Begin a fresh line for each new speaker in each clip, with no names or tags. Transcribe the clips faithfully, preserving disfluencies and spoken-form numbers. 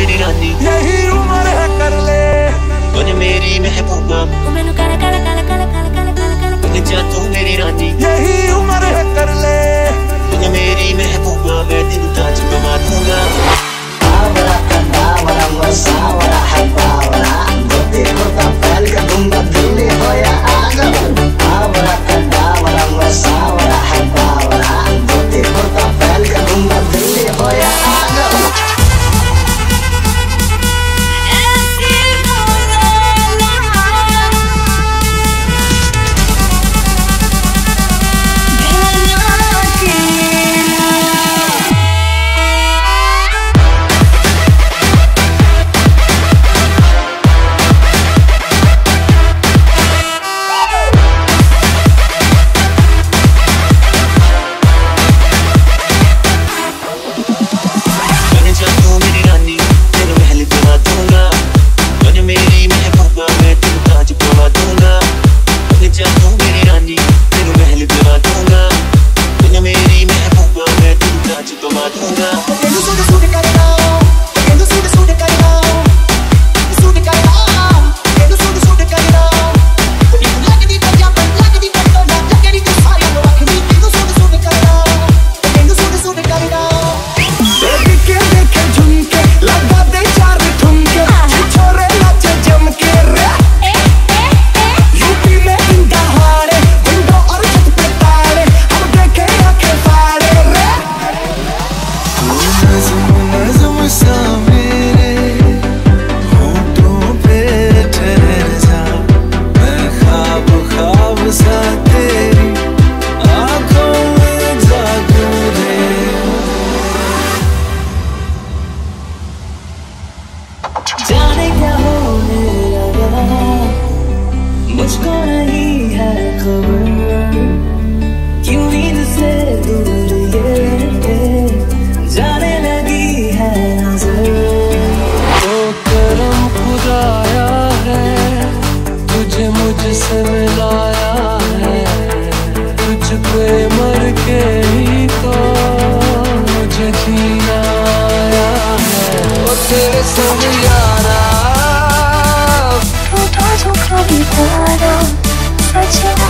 मेरी रानी,
यही उम्र है कर ले
बन मेरी महबूबा, बन जा तू मेरी रानी,
यही उम्र है कर ले
बन मेरी महबूबा, मैं दिल ताज कमा दूंगा।
आवरा कंदावरा मसावरा हबावरा गोते गोता पहल का दूंगा दिल्ली होया आजा। आवरा कंदावरा मसावरा हबावरा गोते गोता पहल का दूंगा दिल्ली होया आजा।
जाने क्या होने लगा मुझको नहीं है खबर, क्यों नींद से दूर ये जाने लगी है नजर।
तो करम खुदाया है तुझे मुझसे मिलाया है, तुझ पे मर के ही तो मुझे जीना आया है। और तेरे संग यारा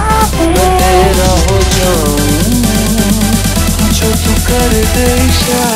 मैं तेरा हो जाऊं जो तू कर दे इशारा।